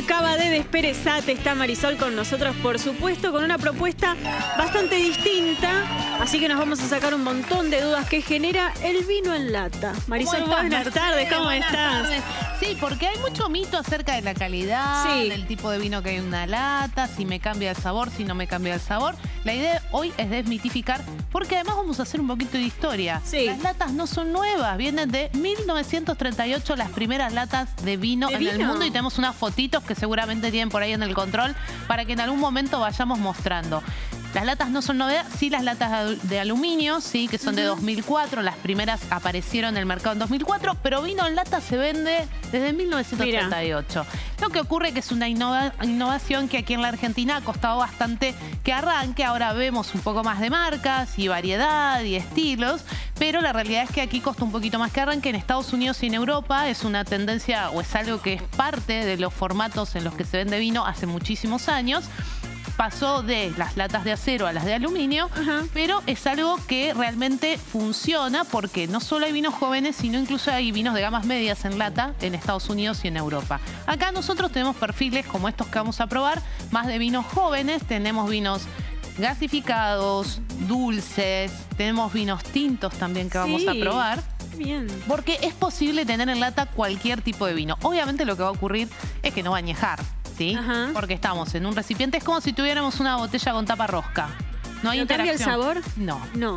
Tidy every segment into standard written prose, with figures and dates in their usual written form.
acaba de desperezar. Está Marisol con nosotros, por supuesto, con una propuesta bastante distinta. Así que nos vamos a sacar un montón de dudas que genera el vino en lata. Marisol, buenas tardes, ¿cómo estás? Sí, porque hay mucho mito acerca de la calidad, Sí. del tipo de vino que hay en una lata, si me cambia el sabor, si no me cambia el sabor. La idea hoy es desmitificar, porque además vamos a hacer un poquito de historia. Sí. Las latas no son nuevas, vienen de 1938 las primeras latas de vino en el mundo, y tenemos unas fotitos que seguramente tienen por ahí en el control para que en algún momento vayamos mostrando. Las latas no son novedad, sí, las latas de aluminio, sí, que son de 2004, las primeras aparecieron en el mercado en 2004, pero vino en lata se vende desde 1938. Mira. Lo que ocurre es que es una innovación que aquí en la Argentina ha costado bastante que arranque. Ahora vemos un poco más de marcas y variedad y estilos, pero la realidad es que aquí costó un poquito más que arranque. En Estados Unidos y en Europa es una tendencia o es algo que es parte de los formatos en los que se vende vino hace muchísimos años. Pasó de las latas de acero a las de aluminio, pero es algo que realmente funciona porque no solo hay vinos jóvenes, sino incluso hay vinos de gamas medias en lata en Estados Unidos y en Europa. Acá nosotros tenemos perfiles como estos que vamos a probar, más de vinos jóvenes, tenemos vinos gasificados, dulces, tenemos vinos tintos también que vamos a probar. Bien. Porque es posible tener en lata cualquier tipo de vino. Obviamente lo que va a ocurrir es que no va a añejar, ¿sí? Porque estamos en un recipiente, es como si tuviéramos una botella con tapa rosca. No hay interacción. ¿Cambia el sabor? No. No.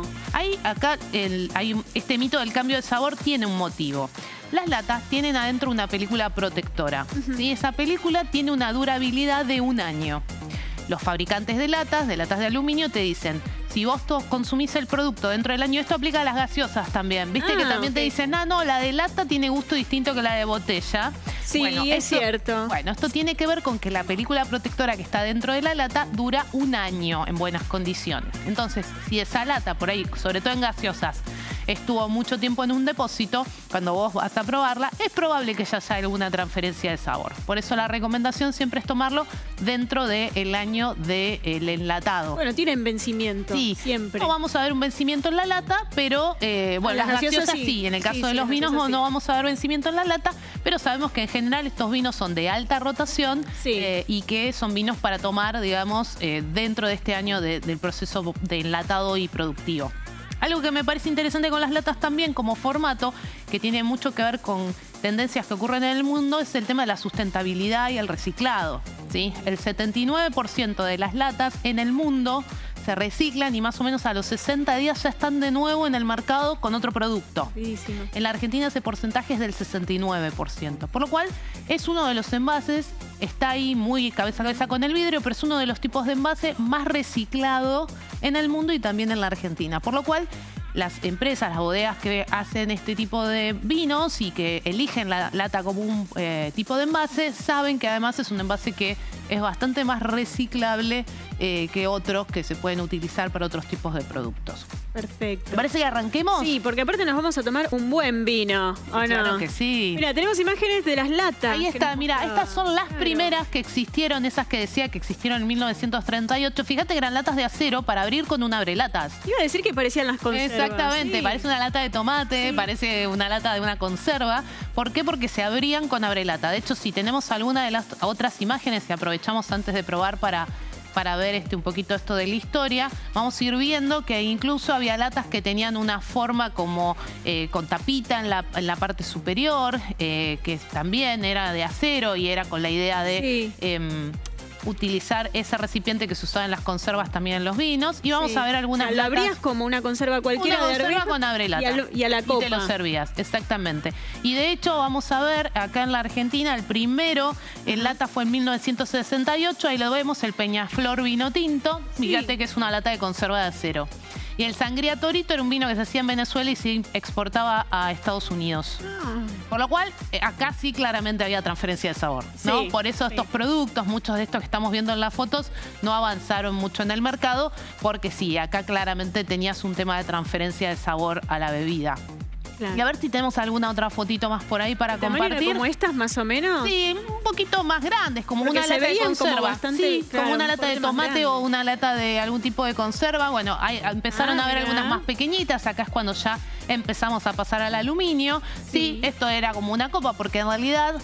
Este mito del cambio de sabor tiene un motivo. Las latas tienen adentro una película protectora. ¿Sí? Esa película tiene una durabilidad de 1 año. Los fabricantes de latas de aluminio, te dicen, si vos consumís el producto dentro del año, esto aplica a las gaseosas también. ¿Viste que también te dicen, no, la de lata tiene gusto distinto que la de botella? Sí, bueno, es cierto. Bueno, esto tiene que ver con que la película protectora que está dentro de la lata dura 1 año en buenas condiciones. Entonces, si esa lata, por ahí, sobre todo en gaseosas, estuvo mucho tiempo en un depósito, cuando vos vas a probarla, es probable que ya haya alguna transferencia de sabor. Por eso la recomendación siempre es tomarlo dentro del año del enlatado. Bueno, tienen vencimiento, siempre. No vamos a ver un vencimiento en la lata, pero bueno, las gaseosas sí. En el caso de los vinos no vamos a ver vencimiento en la lata, pero sabemos que en general estos vinos son de alta rotación y que son vinos para tomar, digamos, dentro de este año del proceso de enlatado y productivo. Algo que me parece interesante con las latas también como formato, que tiene mucho que ver con tendencias que ocurren en el mundo, es el tema de la sustentabilidad y el reciclado, ¿sí? El 79% de las latas en el mundo se reciclan y más o menos a los 60 días ya están de nuevo en el mercado con otro producto. Buenísimo. En la Argentina ese porcentaje es del 69%, por lo cual es uno de los envases, está ahí muy cabeza a cabeza con el vidrio, pero es uno de los tipos de envase más reciclado en el mundo y también en la Argentina, por lo cual las empresas, las bodegas que hacen este tipo de vinos y que eligen la lata como un tipo de envase, saben que además es un envase que es bastante más reciclable que otros que se pueden utilizar para otros tipos de productos. Perfecto. ¿Te parece que arranquemos? Sí, porque aparte nos vamos a tomar un buen vino, ¿o no? Claro que sí. Mira, tenemos imágenes de las latas. Ahí está, mira, estas son las primeras que existieron, esas que decía que existieron en 1938. Fíjate que eran latas de acero para abrir con un abrelatas. Iba a decir que parecían las conservas. Exactamente, parece una lata de tomate, parece una lata de una conserva. ¿Por qué? Porque se abrían con abrelata. De hecho, si tenemos alguna de las otras imágenes que aprovechamos antes de probar para ver un poquito esto de la historia, vamos a ir viendo que incluso había latas que tenían una forma como con tapita en la parte superior, que también era de acero y era con la idea de utilizar ese recipiente que se usaba en las conservas también en los vinos. Y vamos a ver algunas latas. Lo abrías como una conserva cualquiera. Una conserva con abrelata. Y a la copa. Y te lo servías, exactamente. Y de hecho vamos a ver acá en la Argentina, el primero en lata fue en 1968. Ahí lo vemos, el Peñaflor vino tinto. Fíjate que es una lata de conserva de acero. Y el Sangría Torito era un vino que se hacía en Venezuela y se exportaba a Estados Unidos. Por lo cual, acá sí claramente había transferencia de sabor, ¿no? Por eso estos productos, muchos de estos que estamos viendo en las fotos, no avanzaron mucho en el mercado, porque sí, acá claramente tenías un tema de transferencia de sabor a la bebida. Claro. Y a ver si tenemos alguna otra fotito más por ahí para compartir. ¿Como estas más o menos? Sí, un poquito más grandes, como porque una lata de conserva. Como bastante, sí, claro, como una lata de tomate o una lata de algún tipo de conserva. Bueno, empezaron a ver algunas más pequeñitas. Acá es cuando ya empezamos a pasar al aluminio. Sí, esto era como una copa, porque en realidad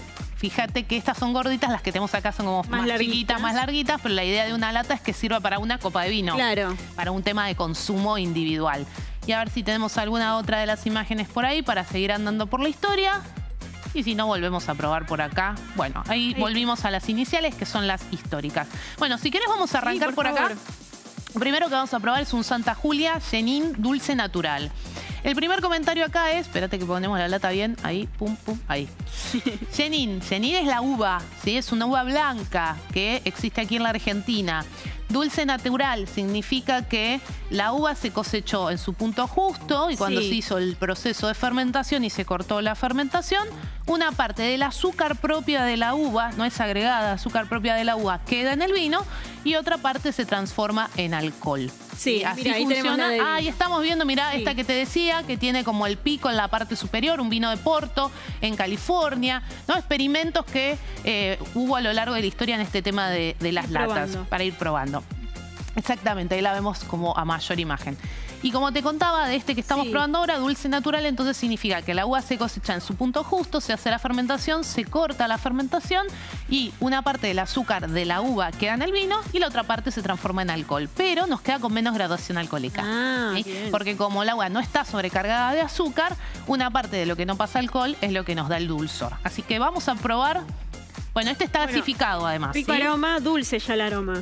fíjate que estas son gorditas, las que tenemos acá son como más chiquitas, más larguitas, pero la idea de una lata es que sirva para una copa de vino. Claro. Para un tema de consumo individual. Y a ver si tenemos alguna otra de las imágenes por ahí para seguir andando por la historia. Y si no, volvemos a probar por acá. Bueno, ahí volvimos a las iniciales, que son las históricas. Bueno, si querés vamos a arrancar por acá. Lo primero que vamos a probar es un Santa Julia Chenin Dulce Natural. El primer comentario acá es, espérate que ponemos la lata bien, ahí, pum, pum, ahí. Chenin es la uva, ¿sí? Es una uva blanca que existe aquí en la Argentina. Dulce natural significa que la uva se cosechó en su punto justo y cuando se hizo el proceso de fermentación y se cortó la fermentación, una parte del azúcar propia de la uva, no es agregada, azúcar propia de la uva, queda en el vino y otra parte se transforma en alcohol. Sí, así mira, ahí funciona. Ahí estamos viendo, mirá, esta que te decía, que tiene como el pico en la parte superior, un vino de Porto, en California, ¿no? Experimentos que hubo a lo largo de la historia en este tema de las latas, para ir probando. Exactamente, ahí la vemos como a mayor imagen. Y como te contaba, de este que estamos probando ahora, dulce natural, entonces significa que la uva se cosecha en su punto justo, se hace la fermentación, se corta la fermentación y una parte del azúcar de la uva queda en el vino y la otra parte se transforma en alcohol. Pero nos queda con menos graduación alcohólica. ¿Sí? Porque como el agua no está sobrecargada de azúcar, una parte de lo que no pasa alcohol es lo que nos da el dulzor. Así que vamos a probar. Bueno, este está gasificado además. Rico aroma, dulce ya el aroma.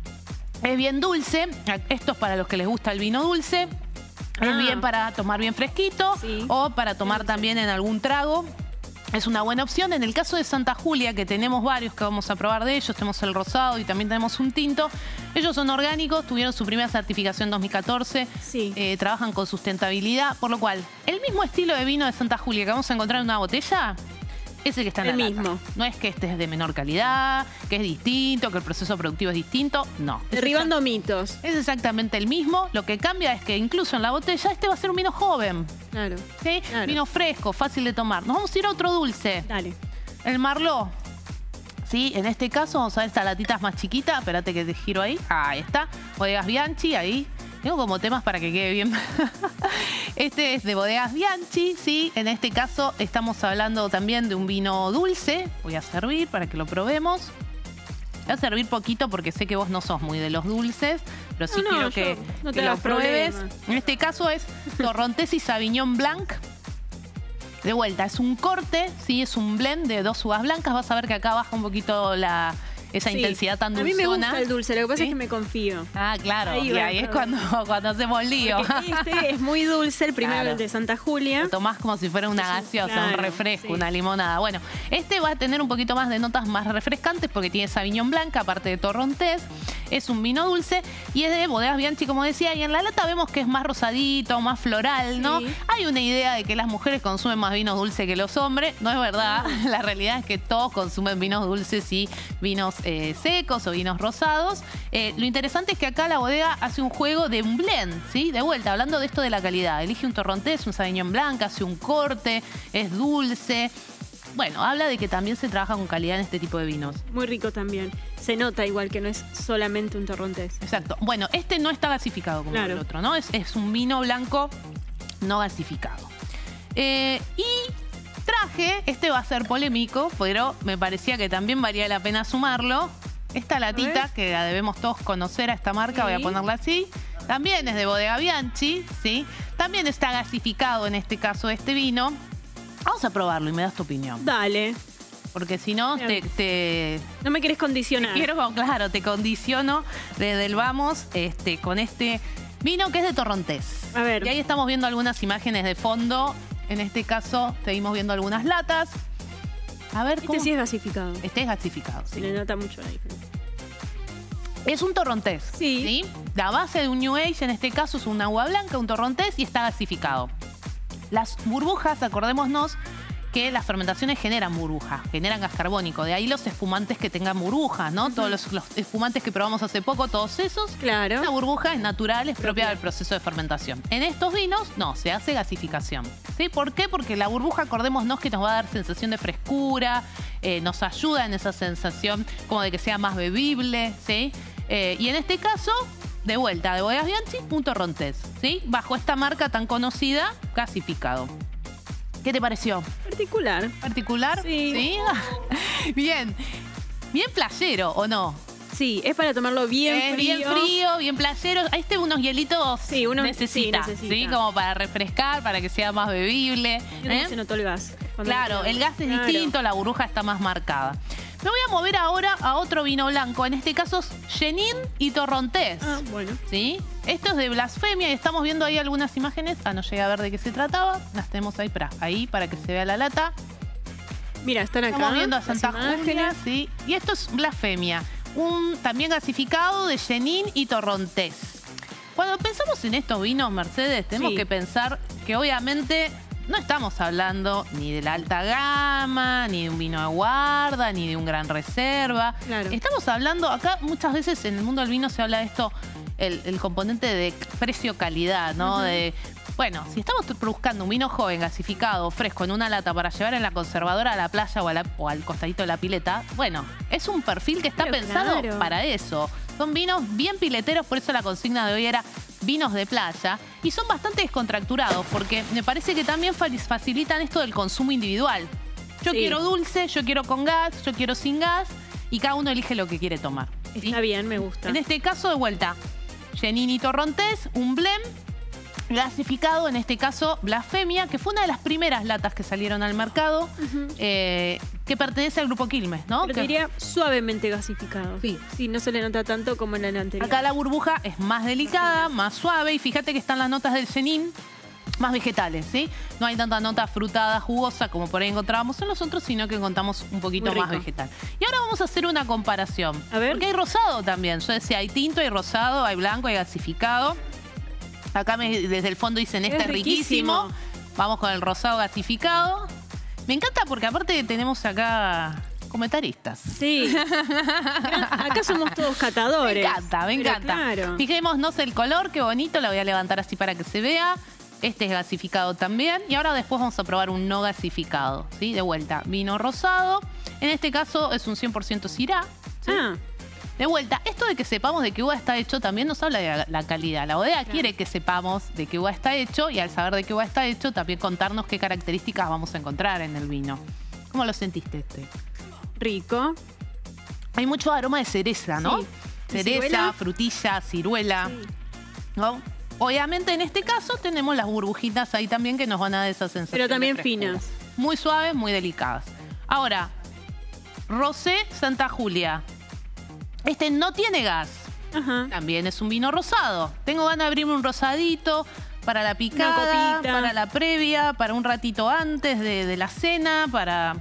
Es bien dulce. Esto es para los que les gusta el vino dulce. Es bien para tomar bien fresquito o para tomar también en algún trago. Es una buena opción. En el caso de Santa Julia, que tenemos varios que vamos a probar de ellos, tenemos el rosado y también tenemos un tinto. Ellos son orgánicos, tuvieron su primera certificación en 2014, trabajan con sustentabilidad, por lo cual el mismo estilo de vino de Santa Julia que vamos a encontrar en una botella es el que está en la lata. No es que este es de menor calidad, que es distinto, que el proceso productivo es distinto. No. Derribando mitos. Es exactamente el mismo. Lo que cambia es que incluso en la botella este va a ser un vino joven. Claro. ¿Sí? Claro. Vino fresco, fácil de tomar. Nos vamos a ir a otro dulce. Dale. El Marlot. Sí, en este caso vamos a ver esta latita más chiquita. Espérate que te giro ahí. Ahí está. Bodegas Bianchi, ahí. Tengo como temas para que quede bien. Este es de Bodegas Bianchi, sí. En este caso estamos hablando también de un vino dulce. Voy a servir para que lo probemos. Voy a servir poquito porque sé que vos no sos muy de los dulces, pero sí quiero que lo pruebes. En este caso es Torrontés y Sauvignon Blanc. De vuelta, es un corte, sí, es un blend de 2 uvas blancas. Vas a ver que acá baja un poquito esa intensidad tan dulzona. A mí me gusta el dulce, lo que pasa es que me confío. Ah, claro. Ahí es cuando hacemos lío. Este es muy dulce, el primero el de Santa Julia. Lo tomás como si fuera una gaseosa, un refresco, una limonada. Bueno, este va a tener un poquito más de notas más refrescantes porque tiene Sauvignon Blanc, aparte de Torrontés. Es un vino dulce y es de Bodegas Bianchi, como decía. Y en la lata vemos que es más rosadito, más floral, ¿no? Hay una idea de que las mujeres consumen más vinos dulces que los hombres. No es verdad. La realidad es que todos consumen vinos dulces y vinos secos o vinos rosados. Lo interesante es que acá la bodega hace un juego de un blend, ¿sí? De vuelta, hablando de esto de la calidad. Elige un Torrontés, un Sauvignon Blanc, hace un corte, es dulce. Bueno, habla de que también se trabaja con calidad en este tipo de vinos. Muy rico también. Se nota igual que no es solamente un Torrontés. Exacto. Bueno, este no está gasificado como el otro, ¿no? Es un vino blanco no gasificado. Y traje, este va a ser polémico, pero me parecía que también valía la pena sumarlo. Esta latita, que la debemos todos conocer a esta marca, voy a ponerla así. También es de Bodega Bianchi, ¿sí? También está gasificado en este caso este vino. Vamos a probarlo y me das tu opinión. Dale. Porque si no, no me querés condicionar. Claro, te condiciono desde el vamos con este vino que es de Torrontés. A ver. Y ahí estamos viendo algunas imágenes de fondo. En este caso, seguimos viendo algunas latas. A ver cómo. Este sí es gasificado. Este es gasificado, sí. Se le nota mucho la diferencia. Es un Torrontés. Sí. La base de un New Age, en este caso, es una uva blanca, un Torrontés, y está gasificado. Las burbujas, acordémonos que las fermentaciones generan burbujas, generan gas carbónico. De ahí los espumantes que tengan burbujas, ¿no? Todos los espumantes que probamos hace poco, todos esos. Claro. La burbuja es natural, es propia del proceso de fermentación. En estos vinos, no, se hace gasificación. ¿Sí? ¿Por qué? Porque la burbuja, acordémonos que nos va a dar sensación de frescura, nos ayuda en esa sensación como de que sea más bebible, ¿sí? Y en este caso, de vuelta, de Bodegas Bianchi, un Torrontés, ¿sí? Bajo esta marca tan conocida, gasificado. ¿Qué te pareció? Particular. ¿Particular? Sí. ¿Sí? Bien. Bien playero, ¿o no? Sí, es para tomarlo bien frío. Bien frío, bien playero. Ahí unos hielitos necesita, ¿sí? Como para refrescar, para que sea más bebible. ¿Cómo se notó el gas? Claro, el gas es distinto, la burbuja está más marcada. Me voy a mover ahora a otro vino blanco. En este caso es Chenin y Torrontés. Ah, bueno. ¿Sí? Esto es de Blasfemia y estamos viendo ahí algunas imágenes. No llegué a ver de qué se trataba. Las tenemos ahí para que se vea la lata. Mira, están acá. Estamos viendo a Santa Julia, ¿sí? Y esto es Blasfemia. También gasificado de Chenin y Torrontés. Cuando pensamos en estos vinos, Mercedes, tenemos que pensar que obviamente no estamos hablando ni de la alta gama, ni de un vino de guarda, ni de un gran reserva. Claro. Estamos hablando, acá muchas veces en el mundo del vino se habla de esto, el componente de precio-calidad, ¿no? Bueno, si estamos buscando un vino joven, gasificado, fresco, en una lata para llevar en la conservadora a la playa o al costadito de la pileta, bueno, es un perfil que está pensado para eso. Son vinos bien pileteros, por eso la consigna de hoy era vinos de playa. Y son bastante descontracturados, porque me parece que también facilitan esto del consumo individual. Yo quiero dulce, yo quiero con gas, yo quiero sin gas, y cada uno elige lo que quiere tomar. ¿Sí? Está bien, me gusta. En este caso, de vuelta, Chenin y Torrontés, un blend gasificado, en este caso Blasfemia, que fue una de las primeras latas que salieron al mercado, que pertenece al grupo Quilmes, ¿no? Pero diría suavemente gasificado. Sí, no se le nota tanto como en la anterior. Acá la burbuja es más delicada, más suave, y fíjate que están las notas del Chenin más vegetales, ¿sí? No hay tanta nota frutada, jugosa, como por ahí encontrábamos en los otros, sino que encontramos un poquito más vegetal. Y ahora vamos a hacer una comparación. A ver. Porque hay rosado también. Yo decía, hay tinto, hay rosado, hay blanco, hay gasificado. Acá desde el fondo dicen, este es riquísimo. Vamos con el rosado gasificado. Me encanta porque aparte tenemos acá comentaristas. Sí. Acá somos todos catadores. Me encanta. Claro. Fijémonos el color, qué bonito. La voy a levantar así para que se vea. Este es gasificado también. Y ahora después vamos a probar un no gasificado. ¿Sí? De vuelta, vino rosado. En este caso es un 100% Syrah. ¿Sí? De vuelta, esto de que sepamos de qué uva está hecho también nos habla de la calidad. La bodega quiere que sepamos de qué uva está hecho, y al saber de qué uva está hecho, también contarnos qué características vamos a encontrar en el vino. ¿Cómo lo sentiste este? Rico. Hay mucho aroma de cereza, ¿no? Sí. Cereza, ¿Ciruela? frutilla, ciruela. Sí. ¿No? Obviamente en este caso tenemos las burbujitas ahí también que nos van a dar esa sensación. Pero también de frescura. finas. Muy suaves, muy delicadas. Ahora, Rosé Santa Julia. Este no tiene gas. También es un vino rosado. Tengo ganas de abrirme un rosadito para la picada, para la previa, para un ratito antes de la cena, para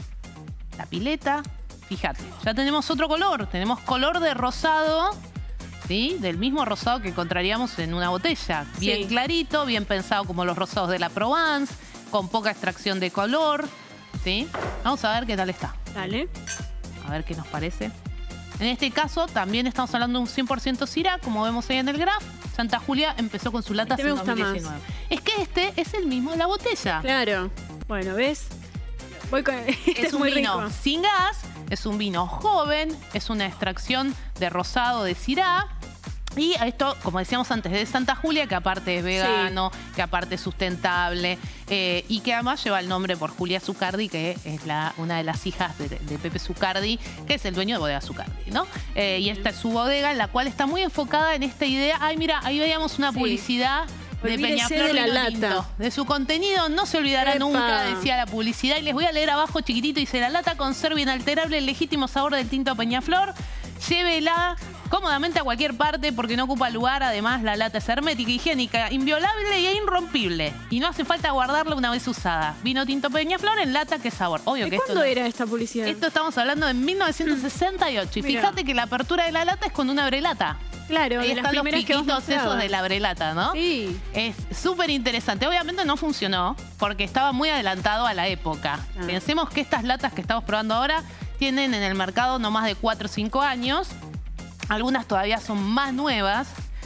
la pileta. Fíjate, ya tenemos otro color. Tenemos color de rosado, ¿sí? Del mismo rosado que encontraríamos en una botella. Bien clarito, bien pensado como los rosados de la Provence, con poca extracción de color, ¿sí? Vamos a ver qué tal está. Dale. A ver qué nos parece. En este caso también estamos hablando de un 100% Syrah, como vemos ahí en el graph. Santa Julia empezó con su lata en 2019. Más. Es que este es el mismo de la botella. Claro. Bueno, ¿ves? Voy con... es un vino sin gas, es un vino joven, es una extracción de rosado de Syrah. Y esto, como decíamos antes, de Santa Julia, que aparte es vegano, que aparte es sustentable, y que además lleva el nombre por Julia Zucardi, que es una de las hijas de Pepe Zucardi, que es el dueño de Bodega Zucardi, ¿no? Y esta es su bodega, en la cual está muy enfocada en esta idea. Ay, mira, ahí veíamos una publicidad de Peñaflor de la lata. Tinto. De su contenido no se olvidará nunca, decía la publicidad. Y les voy a leer abajo chiquitito, dice: la lata conserva inalterable el legítimo sabor del tinto Peñaflor. Llévela cómodamente a cualquier parte porque no ocupa lugar. Además, la lata es hermética, higiénica, inviolable e irrompible. Y no hace falta guardarla una vez usada. Vino tinto Peñaflor en lata, qué sabor. Obvio que ¿Cuándo era esta publicidad? Esto estamos hablando de 1968. Y fíjate que la apertura de la lata es con una abrelata. Claro, ahí están los piquitos esos de la abrelata, ¿no? Sí. Es súper interesante. Obviamente no funcionó porque estaba muy adelantado a la época. Pensemos que estas latas que estamos probando ahora tienen en el mercado no más de 4 o 5 años. Algunas todavía son más nuevas.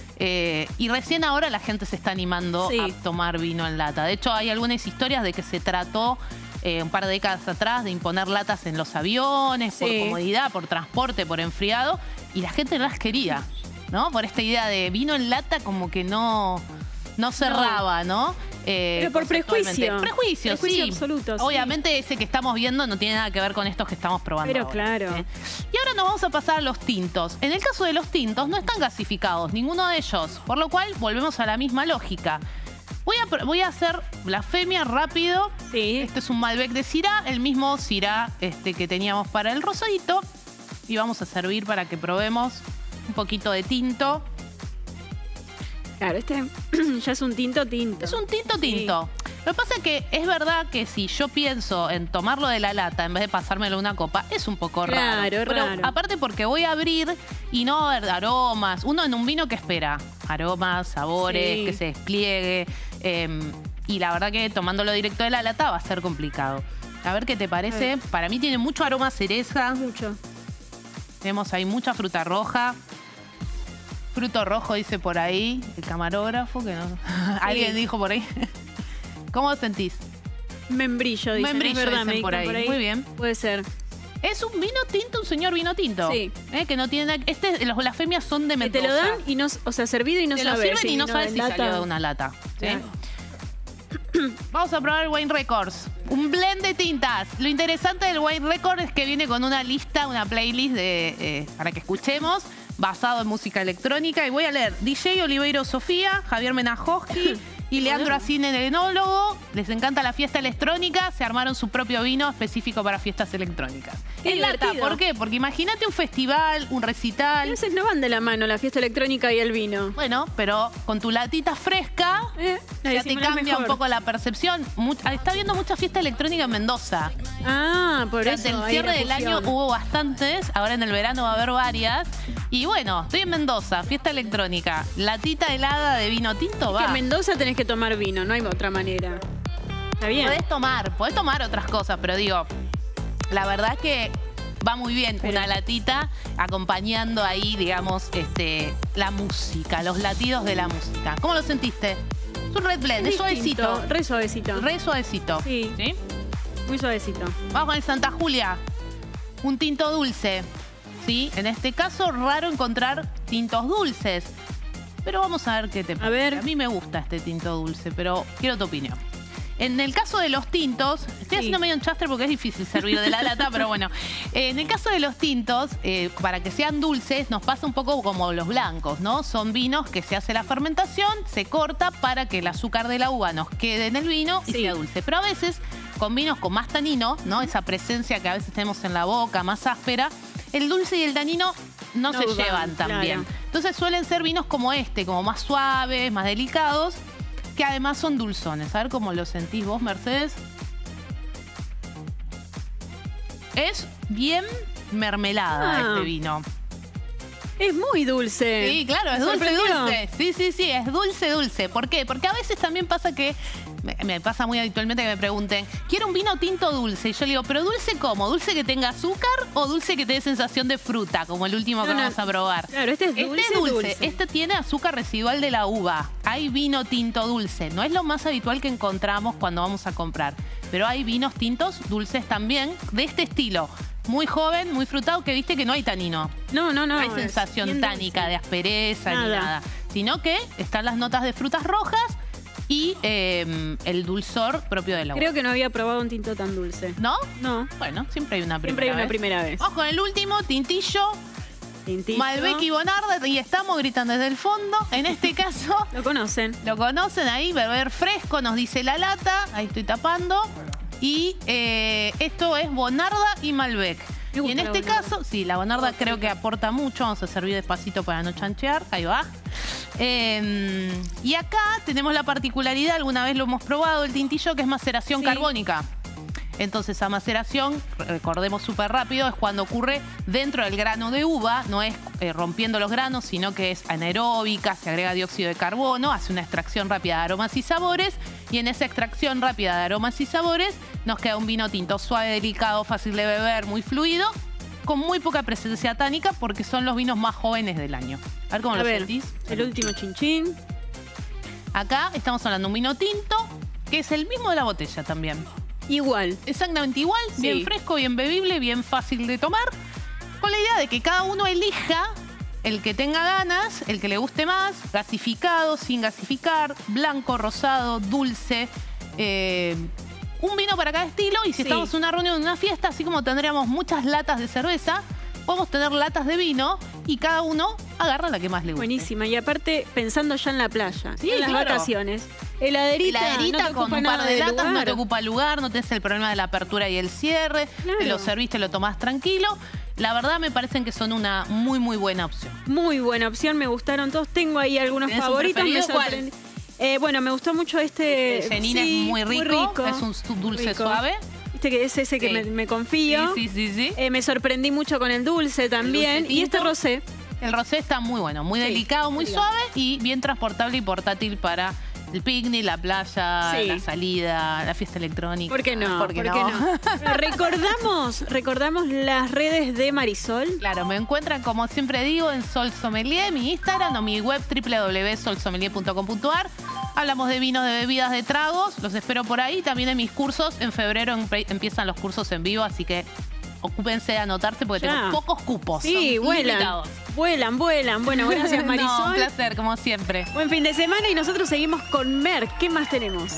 Y recién ahora la gente se está animando a tomar vino en lata. De hecho, hay algunas historias de que se trató un par de décadas atrás de imponer latas en los aviones por comodidad, por transporte, por enfriado. Y la gente no las quería, ¿no? Por esta idea de vino en lata como que no no cerraba, ¿no? Pero por prejuicio. Prejuicio, sí. Absoluto, Obviamente ese que estamos viendo no tiene nada que ver con estos que estamos probando. Pero ahora, claro. Y ahora nos vamos a pasar a los tintos. En el caso de los tintos no están gasificados, ninguno de ellos. Por lo cual volvemos a la misma lógica. Voy a hacer blasfemia rápido. Sí. Este es un Malbec de Syrah, el mismo Syrah que teníamos para el rosadito. Y vamos a servir para que probemos un poquito de tinto. Claro, este ya es un tinto. Es un tinto. Sí. Lo que pasa es que es verdad que si yo pienso en tomarlo de la lata en vez de pasármelo en una copa, es un poco raro. Claro, pero raro. aparte porque voy a abrir y no va a haber aromas. Uno en un vino que espera aromas, sabores, sí, que se despliegue. Y la verdad que tomándolo directo de la lata va a ser complicado. A ver qué te parece. Para mí tiene mucho aroma a cereza. Mucho. Tenemos ahí mucha fruta roja. Fruto rojo dice por ahí el camarógrafo, que no. Sí. Alguien dijo por ahí. ¿Cómo lo sentís? Membrillo, dicen. Membrillo, es verdad, dicen por ahí. Muy bien. Puede ser. Es un vino tinto, un señor vino tinto. Sí. Que no tiene nada. Los blasfemias son de Mendoza. Que te lo dan y no, o sea, servido y no sabes. Te lo sirven y no sabes si salió de una lata. ¿Sí? Claro. Vamos a probar el Wine Records. Un blend de tintas. Lo interesante del Wine Record es que viene con una lista, una playlist para que escuchemos, basado en música electrónica. Y voy a leer DJ Oliveiro Sofía, Javier Menajoski y Leandro Asín, el enólogo. Les encanta la fiesta electrónica. Se armaron su propio vino específico para fiestas electrónicas. En lata, ¿por qué? Porque imagínate un festival, un recital. A veces no van de la mano la fiesta electrónica y el vino. Bueno, pero con tu latita fresca ya te cambia un poco la percepción. Está habiendo mucha fiesta electrónica en Mendoza. Ah, por eso. Durante el cierre del año hubo bastantes. Ahora en el verano va a haber varias. Y bueno, estoy en Mendoza, fiesta electrónica. Latita helada de vino tinto, va. Que en Mendoza tenés que tomar vino, no hay otra manera. Está bien. Podés tomar otras cosas, pero digo, la verdad que va muy bien una latita acompañando ahí, digamos, la música, los latidos de la música. ¿Cómo lo sentiste? Es un red blend, es suavecito. Re suavecito. Re suavecito. Sí. ¿Sí? Muy suavecito. Vamos con el Santa Julia. Un tinto dulce. ¿Sí? En este caso, raro encontrar tintos dulces. Pero vamos a ver qué te parece. A ver. A mí me gusta este tinto dulce, pero quiero tu opinión. En el caso de los tintos, estoy haciendo medio un chastre porque es difícil servir de la lata, pero bueno. En el caso de los tintos, para que sean dulces, nos pasa un poco como los blancos, ¿no? Son vinos que se hace la fermentación, se corta para que el azúcar de la uva nos quede en el vino y sea dulce. Pero a veces, con vinos con más tanino, ¿no? Esa presencia que a veces tenemos en la boca, más áspera, el dulce y el tanino no se llevan tan bien. Entonces suelen ser vinos como como más suaves, más delicados, que además son dulzones. A ver cómo lo sentís vos, Mercedes. Es bien mermelada este vino. Es muy dulce. Sí, claro, es dulce. Sí, es dulce. ¿Por qué? Porque a veces también pasa que, me pasa muy habitualmente que me pregunten, quiero un vino tinto dulce. Y yo le digo, ¿pero dulce cómo? ¿Dulce que tenga azúcar o dulce que te dé sensación de fruta? Como el último que vamos a probar. Claro, este es dulce. Este tiene azúcar residual de la uva. Hay vino tinto dulce. No es lo más habitual que encontramos cuando vamos a comprar. Pero hay vinos tintos dulces también de este estilo. Muy joven, muy frutado, que viste que no hay tanino. No. No hay sensación tánica de aspereza ni nada. Sino que están las notas de frutas rojas y el dulzor propio de la uva. Creo que no había probado un tinto tan dulce. ¿No? No. Bueno, siempre hay una primera vez. Vamos con el último, tintillo. Malbec y Bonarda, y estamos gritando desde el fondo. En este caso... Lo conocen. Lo conocen ahí, beber fresco, nos dice la lata. Ahí estoy tapando. Y esto es Bonarda y Malbec. Y en este caso, sí, la Bonarda creo que aporta mucho. Vamos a servir despacito para no chanchear. Ahí va. Y acá tenemos la particularidad, alguna vez lo hemos probado, el tintillo, que es maceración carbónica. Entonces, a maceración, recordemos súper rápido, es cuando ocurre dentro del grano de uva, no es rompiendo los granos, sino que es anaeróbica, se agrega dióxido de carbono, hace una extracción rápida de aromas y sabores, y en esa extracción rápida de aromas y sabores nos queda un vino tinto suave, delicado, fácil de beber, muy fluido, con muy poca presencia tánica, porque son los vinos más jóvenes del año. A ver cómo lo sentís. El último chinchín. Acá estamos hablando de un vino tinto, que es el mismo de la botella también. Igual. Exactamente igual, bien fresco, bien bebible, bien fácil de tomar, con la idea de que cada uno elija el que tenga ganas, el que le guste más, gasificado, sin gasificar, blanco, rosado, dulce, un vino para cada estilo. Y si estamos en una reunión, en una fiesta, así como tendríamos muchas latas de cerveza, podemos tener latas de vino y cada uno agarra la que más le guste. Buenísima. Y aparte, pensando ya en la playa, en las vacaciones. Heladerita no con un par de latas, no te ocupa lugar, no tenés el problema de la apertura y el cierre. Claro. Te lo servís, te lo tomás tranquilo. La verdad me parecen que son una muy, muy buena opción. Muy buena opción, me gustaron todos. Tengo ahí algunos favoritos. Me sorprendí. Bueno, me gustó mucho este. Jenina es muy rico, es un dulce suave. Viste que es ese que me confío. Sí. Me sorprendí mucho con el dulce también. Y este rosé. El rosé está muy bueno, muy delicado, muy suave y bien transportable y portátil para el picnic, la playa, la salida, la fiesta electrónica. ¿Por qué no? ¿Por qué no? Recordamos las redes de Marisol. Claro, me encuentran, como siempre digo, en Sol Sommelier, mi Instagram o mi web www.solsommelier.com.ar. Hablamos de vinos, de bebidas, de tragos. Los espero por ahí. También en mis cursos. En febrero empiezan los cursos en vivo, así que ocúpense de anotarse porque tengo pocos cupos. Sí, vuelan. Bueno, gracias Marisol. Un placer, como siempre. Buen fin de semana y nosotros seguimos con Merck. ¿Qué más tenemos?